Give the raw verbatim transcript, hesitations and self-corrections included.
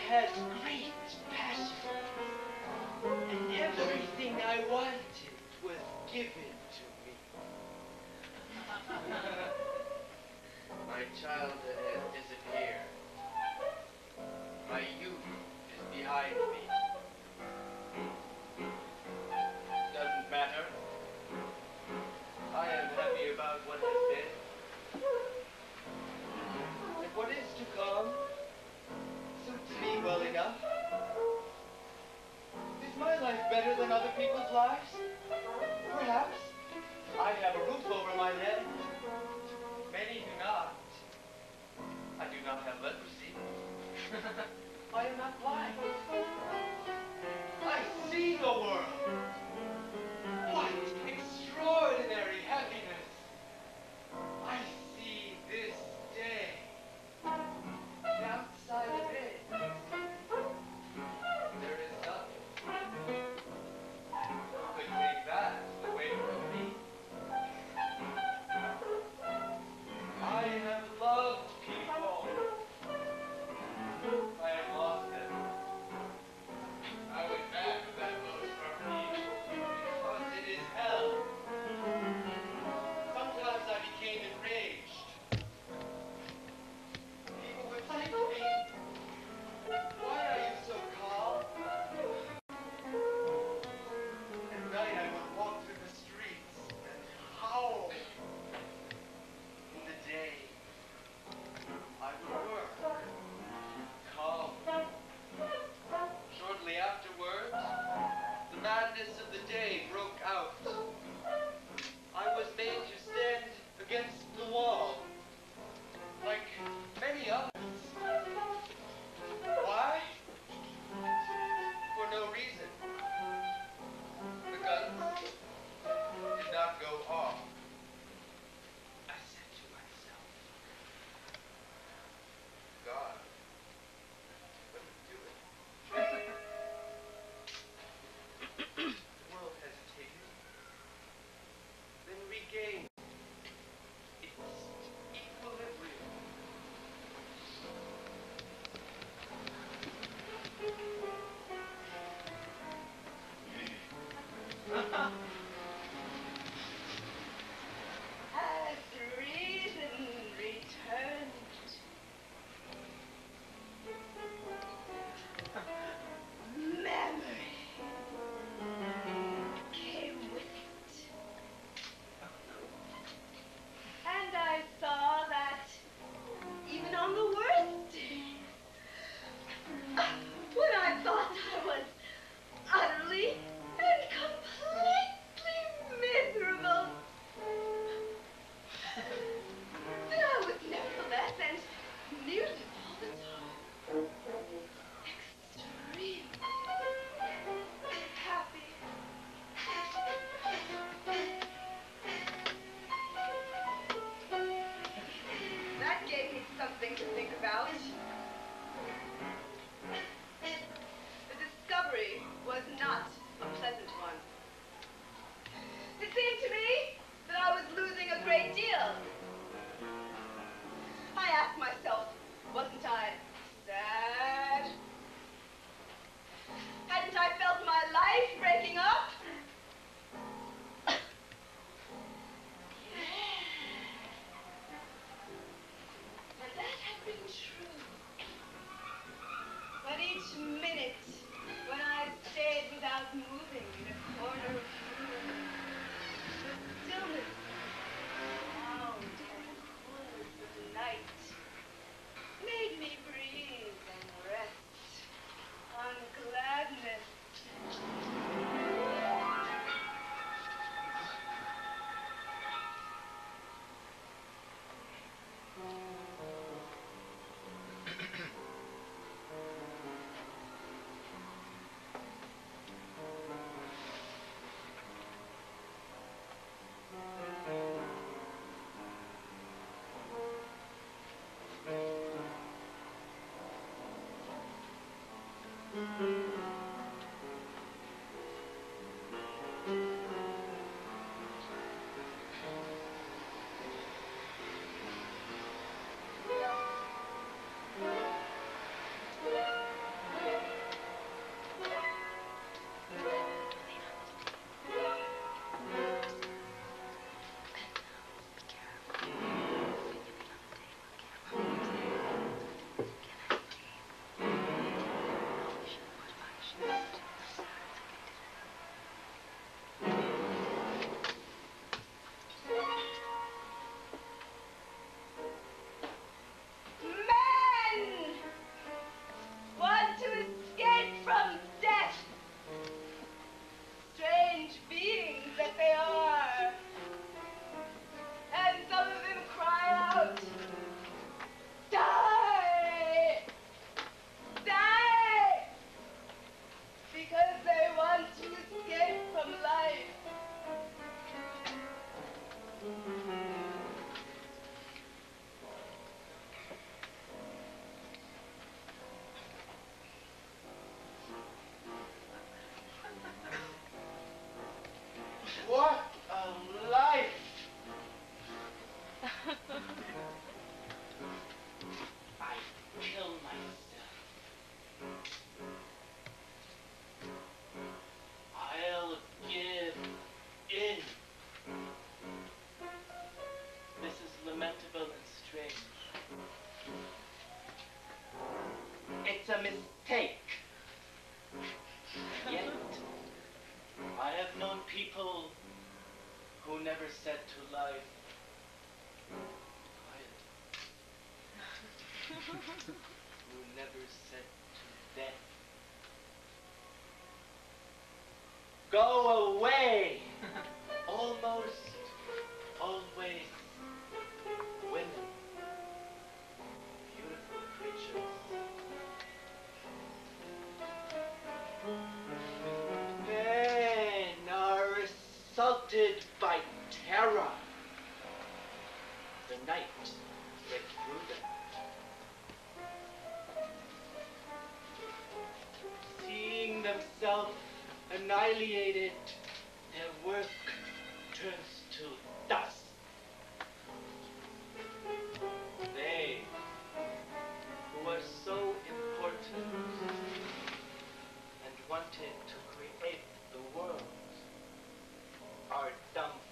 had great passion, and everything I wanted was given to me. My childhood has disappeared. My youth is behind me. Doesn't matter. I am happy about what has been. And what is to come suits me well enough. Is my life better than other people's lives? Perhaps. I have a roof over my head. Many do not. I do not have leprosy. I am not blind. I see the world. What extraordinary happiness. I see this day. And outside of it, there is nothing. Could take that away from me. I have loved people. I have lost them. I would back that goes from me because it is hell. Sometimes I became enraged. People would say to me, "Why are you so calm?" At night I would walk through the streets and howl. In the day, I would work, calm. Shortly afterwards, the madness of the day broke out. I was made to stand against the wall, like many others. Why? For no reason. The guns did not go off. I said to myself, God, what are you doing? The world hesitated, then regained its equilibrium. As reason returned, memory came with it. And I saw that even on the worst days, when I thought I was utterly and completely miserable, that I was nevertheless and nearly all the time extremely happy. That gave me something to think about. The discovery was not a pleasant one. It seemed to me that I was losing a great deal. I asked myself, wasn't I sad? Hadn't I felt my life breaking up? And that had been true. But each minute when I stayed without moving in a corner of the room, the stillness, sound, and coolness of the night made me breathe and rest on gladness. set to life. Quiet. Who never set to death. Go away! Almost always women. Beautiful creatures. Men are assaulted by terror. The night breaks through them. Seeing themselves annihilated, their work turns to dust. They, who are so important and wanted to create the world, are dumbfounded.